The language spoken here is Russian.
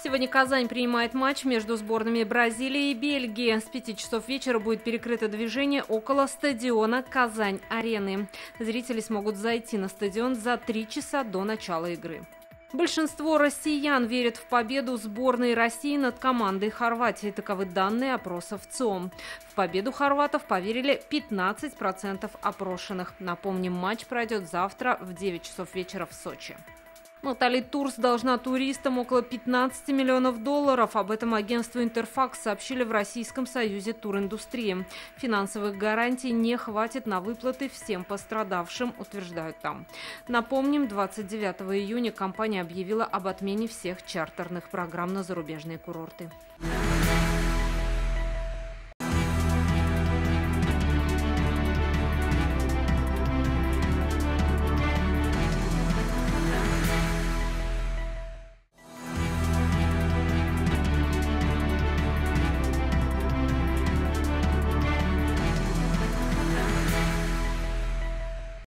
Сегодня Казань принимает матч между сборными Бразилии и Бельгии. С 5 часов вечера будет перекрыто движение около стадиона «Казань-Арены». Зрители смогут зайти на стадион за 3 часа до начала игры. Большинство россиян верят в победу сборной России над командой Хорватии. Таковы данные опросов ЦИОМ. В победу хорватов поверили 15% опрошенных. Напомним, матч пройдет завтра в 9 часов вечера в Сочи. Натали Турс должна туристам около 15 миллионов долларов. Об этом агентству «Интерфакс» сообщили в Российском союзе туриндустрии. Финансовых гарантий не хватит на выплаты всем пострадавшим, утверждают там. Напомним, 29 июня компания объявила об отмене всех чартерных программ на зарубежные курорты.